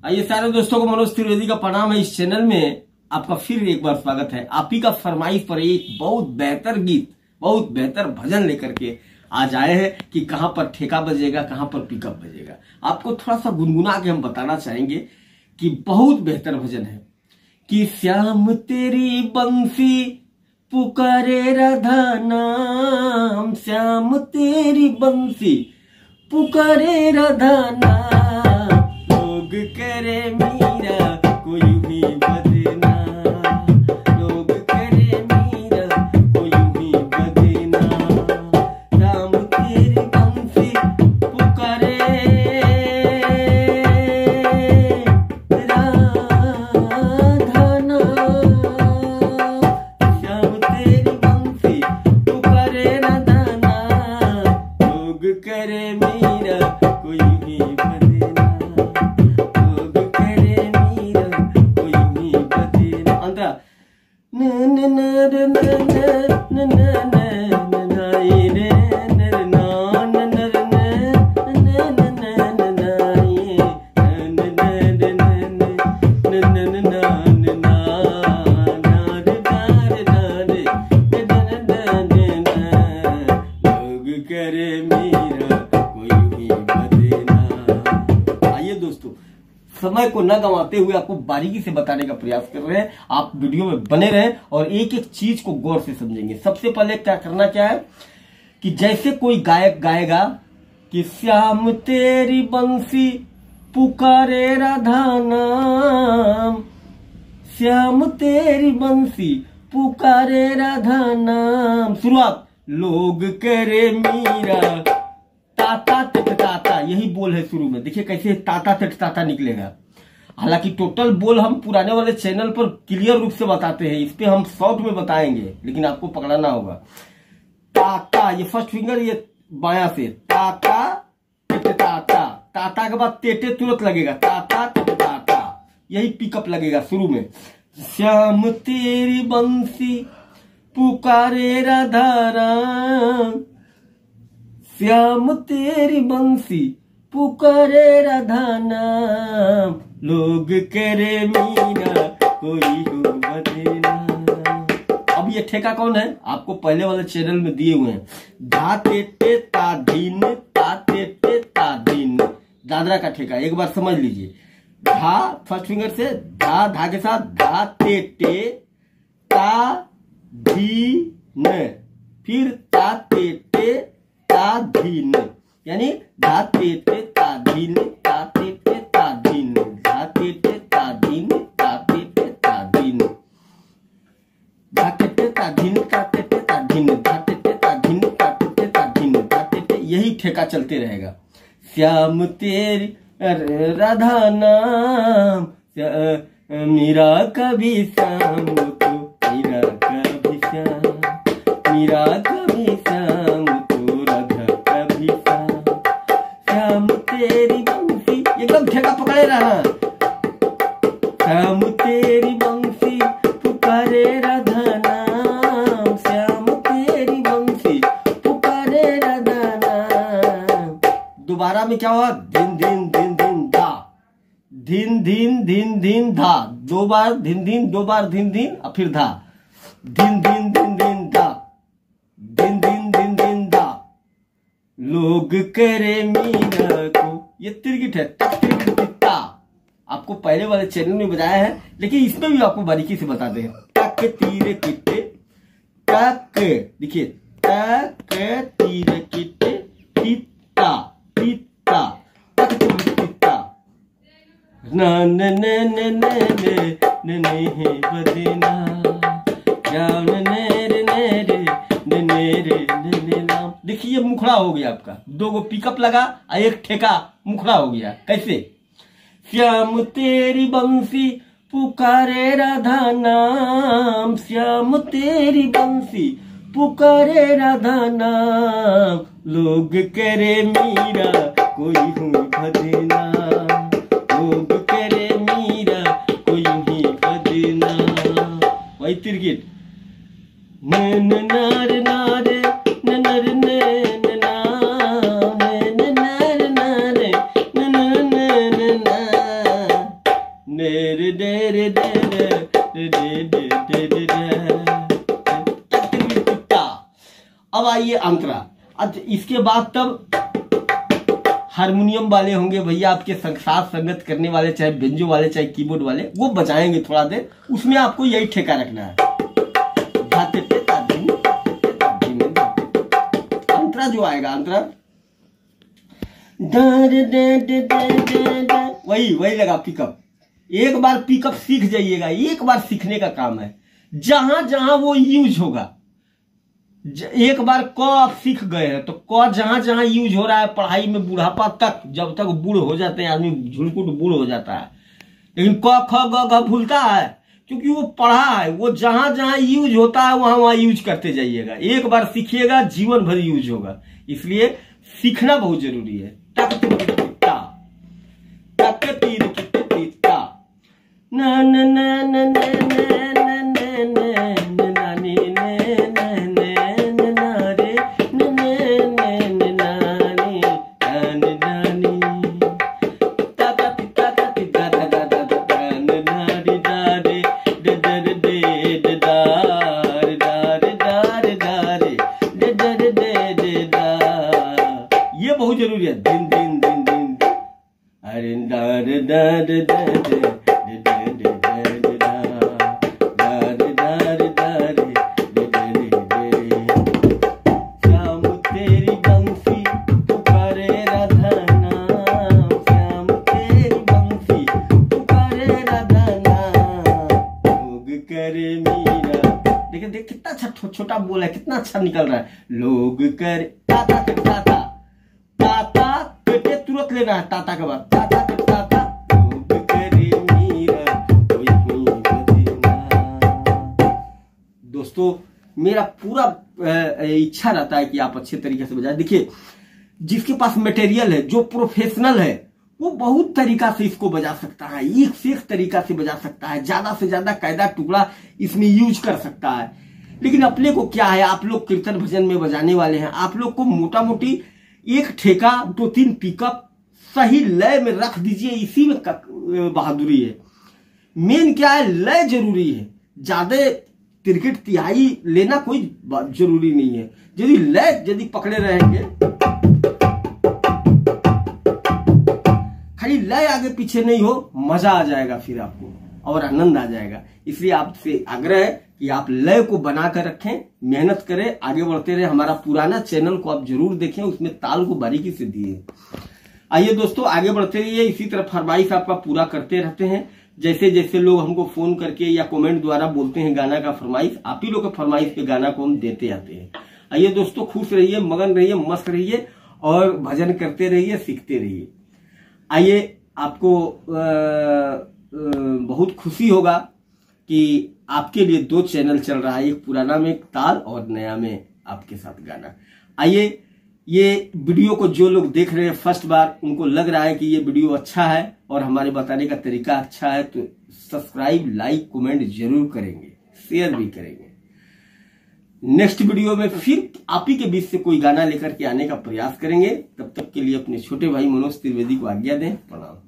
आइए सारे दोस्तों को मनोज त्रिवेदी का प्रणाम है। इस चैनल में आपका फिर एक बार स्वागत है। आप ही का फरमाइश पर एक बहुत बेहतर गीत, बहुत बेहतर भजन लेकर के आज आए हैं कि कहां पर ठेका बजेगा, कहां पर पिकअप बजेगा। आपको थोड़ा सा गुनगुना के हम बताना चाहेंगे कि बहुत बेहतर भजन है कि श्याम तेरी बंसी पुकारे राधा नाम, श्याम तेरी बंसी पुकारे राधा नाम, लोग करे मीरा कोई भी बदना, लोग करे मीरा कोई भी बदना, राम तेरी बंसी पुकारे राधा नाम, श्याम तेरी बंसी पुकारे राधा नाम, लोग करे मीरा कोई भी बदना, लोग करे मीरा कोई भी बदना। अंतरा न न न न न न न करे मीरा कोई भी बदना। आइए दोस्तों, समय को न गंवाते हुए आपको बारीकी से बताने का प्रयास कर रहे हैं। आप वीडियो में बने रहें और एक एक चीज को गौर से समझेंगे। सबसे पहले क्या करना क्या है कि जैसे कोई गायक गाएगा कि श्याम तेरी बंसी पुकारे राधा नाम, श्याम तेरी बंसी पुकारे राधा नाम, शुरुआत लोग करे मीरा ताता तिट ताता, यही बोल है शुरू में। देखिए कैसे ताता तिट ताता निकलेगा। हालांकि टोटल बोल हम पुराने वाले चैनल पर क्लियर रूप से बताते हैं, इस पे हम शॉर्ट में बताएंगे, लेकिन आपको पकड़ना होगा। ताता, ये फर्स्ट फिंगर ये बायां से, ताता तिट ताता, ताता के बाद तेटे तुरंत लगेगा, ताता तिट ताता, यही पिकअप लगेगा शुरू में। श्याम तेरी बंसी पुकारे राधा राम, श्याम तेरी बंसी पुकारे राधा नाम, लोग करे मीरा कोई हो बदना। अब ये ठेका कौन है आपको पहले वाले चैनल में दिए हुए हैं। धा ते टे ता धीन, ता ते टे ता धीन, दादरा का ठेका एक बार समझ लीजिए। धा फर्स्ट फिंगर से, धा धा के साथ, धा ते टे ता धीन, फिर ता ते टे ता धीन, यानी धा ते टे ता धीन, ता ते टे ता धीन, धा ते टे ता धीन, ता ते टे ता धीन, धा ते टे ता धीन, ता ते टे ता धीन, धा ते टे ता धीन, ता ते टे ता धीन, धा ते टे, यही ठेका चलते रहेगा। श्याम तेरी राधा नाम, मीरा कभी श्याम तो मीरा कभी श्याम, मीरा कभी श्याम तो राधा कभी श्याम, श्याम तेरी बंसी, एकदम ठेका पकड़े रहा। श्याम तेरी बंसी पुकारे राधा नाम, श्याम तेरी बंसी पुकारे राधा नाम। दोबारा में क्या हुआ, दिन दिन दिन दिन धा, धीन धीन धीन धीन धा, दो बार धीन धीन, दो बार धीन धीन और फिर धा, धीन धीन धीन धीन धा, धीन धीन धीन धीन धा, लोग करे मीरा को, ये तिरगिट है, तक तिरगिट ता, आपको पहले वाले चैनल में बताया है, लेकिन इसमें भी आपको बारीकी से बताते हैं। तक तीरे किटे तक, देखिए तक तीरे किटे तिता तिता, तक तिता न न न न न न न है बदना, जान नेरे नेरे नेरे नेरे नाम। देखिए मुखड़ा हो गया आपका, दो गो पिकअप लगा और एक ठेका मुखड़ा हो गया। कैसे, श्याम तेरी बंसी पुकारे राधा नाम, श्याम तेरी बंसी पुकारे राधा नाम, लोग करे मीरा कोई हूँ भजना, लोग करे मीरा कोई ही भजना। वही तिरगिट न नार नार न नर न ना न नार नार न न न न रे रे रे अब आइए अंतरा। अच्छा इसके बाद तब हारमोनियम वाले होंगे भैया, आपके साथ संगत करने वाले, चाहे बेंजो वाले चाहे कीबोर्ड वाले, वो बजाएंगे थोड़ा देर। उसमें आपको यही ठेका रखना है। अंतरा जो आएगा, अंतरा वही लगा पिकअप। एक बार पिकअप सीख जाइएगा, एक बार सीखने का काम है। जहां जहां वो यूज होगा, एक बार क आप सीख गए हैं तो क जहां जहां यूज हो रहा है पढ़ाई में, बुढ़ापा तक, जब तक बूढ़ हो जाते हैं आदमी, झुलकुट बूढ़ हो जाता है, लेकिन क ख ग घ भूलता है, क्योंकि वो पढ़ा है। वो जहां जहां यूज होता है वहां वहां यूज करते जाइएगा। एक बार सीखिएगा जीवन भर यूज होगा, इसलिए सीखना बहुत जरूरी है। ना ना ना ना बहुत जरूरी है। दिन दिन दिन दिन अरे श्याम तेरी बंसी पुकारे राधा नाम, श्याम तेरी बंसी पुकारे राधा नाम, लोग करे मीरा। देखिए देख कितना अच्छा छोटा बोल है, कितना अच्छा निकल रहा है। लोग करे ताता ताता ताता, पेटे तुरंत लेना है ताता के बाद, ताता ताता, लोग करे मीरा कोई बदेना। दोस्तों मेरा पूरा इच्छा रहता है कि आप अच्छे तरीके से बजाएं। देखिए जिसके पास मटेरियल है, जो प्रोफेशनल है, वो बहुत तरीका से इसको बजा सकता है, एक से एक तरीका से बजा सकता है, ज्यादा से ज्यादा कायदा टुकड़ा इसमें यूज कर सकता है। लेकिन अपने को क्या है, आप लोग कीर्तन भजन में बजाने वाले हैं, आप लोग को मोटा मोटी एक ठेका 2-3 पिकअप सही लय में रख दीजिए, इसी में बहादुरी है। मेन क्या है, लय जरूरी है। ज्यादा तिरकिट तिहाई लेना कोई जरूरी नहीं है। यदि पकड़े रहेंगे, खाली लय आगे पीछे नहीं हो, मजा आ जाएगा फिर आपको और आनंद आ जाएगा। इसलिए आपसे आग्रह है कि आप लय को बना कर रखें, मेहनत करें, आगे बढ़ते रहे। हमारा पुराना चैनल को आप जरूर देखें, उसमें ताल को बारीकी से दिए। आइए दोस्तों आगे बढ़ते रहिए, इसी तरह फरमाइश आपका पूरा करते रहते हैं। जैसे जैसे लोग हमको फोन करके या कमेंट द्वारा बोलते हैं गाना का फरमाइश, आप ही लोग के फरमाइश पे गाना को हम देते आते हैं। आइए दोस्तों खुश रहिए, मगन रहिए, मस्त रहिए और भजन करते रहिए, सीखते रहिए। आइए आपको बहुत खुशी होगा कि आपके लिए 2 चैनल चल रहा है, एक पुराना में ताल और नया में आपके साथ गाना। आइए ये वीडियो को जो लोग देख रहे हैं फर्स्ट बार, उनको लग रहा है कि ये वीडियो अच्छा है और हमारे बताने का तरीका अच्छा है, तो सब्सक्राइब, लाइक, कमेंट जरूर करेंगे, शेयर भी करेंगे। नेक्स्ट वीडियो में फिर आप ही के बीच से कोई गाना लेकर के आने का प्रयास करेंगे। तब तक के लिए अपने छोटे भाई मनोज त्रिवेदी को आज्ञा दें। प्रणाम।